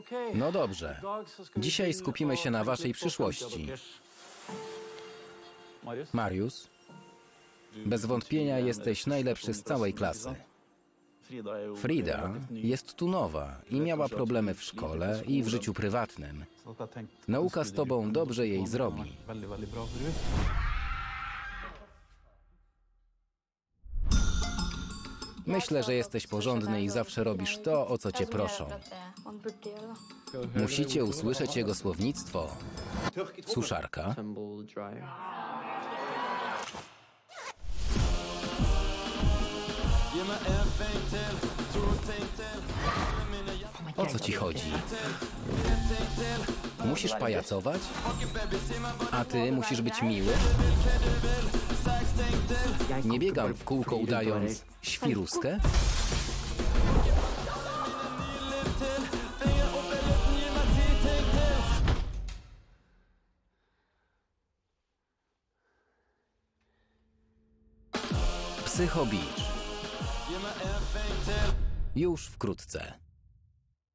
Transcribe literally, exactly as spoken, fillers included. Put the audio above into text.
No dobrze. Dzisiaj skupimy się na waszej przyszłości. Mariusz, bez wątpienia jesteś najlepszy z całej klasy. Frida jest tu nowa i miała problemy w szkole i w życiu prywatnym. Nauka z tobą dobrze jej zrobi. Myślę, że jesteś porządny i zawsze robisz to, o co cię proszą. Musicie usłyszeć jego słownictwo. Suszarka. O co ci chodzi? Musisz pajacować? A ty musisz być miły? Nie biegam w kółko udając świruskę? Psycho Beach. Już wkrótce.